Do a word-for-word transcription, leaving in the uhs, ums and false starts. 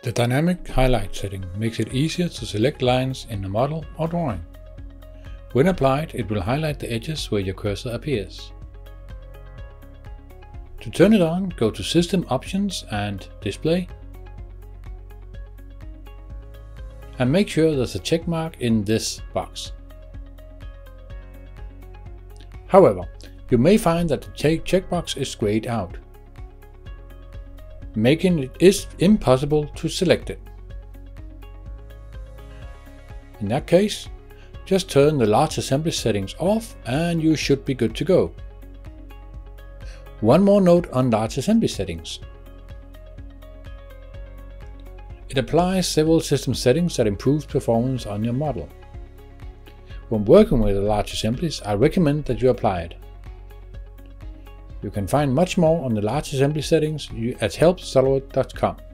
The dynamic highlight setting makes it easier to select lines in a model or drawing. When applied, it will highlight the edges where your cursor appears. To turn it on, go to System Options and Display, and make sure there's a check mark in this box. However, you may find that the checkbox is grayed out, making it is impossible to select it. In that case, just turn the large assembly settings off and you should be good to go. One more note on large assembly settings. It applies several system settings that improve performance on your model. When working with large assemblies, I recommend that you apply it. You can find much more on the large assembly settings at help solidworks dot com.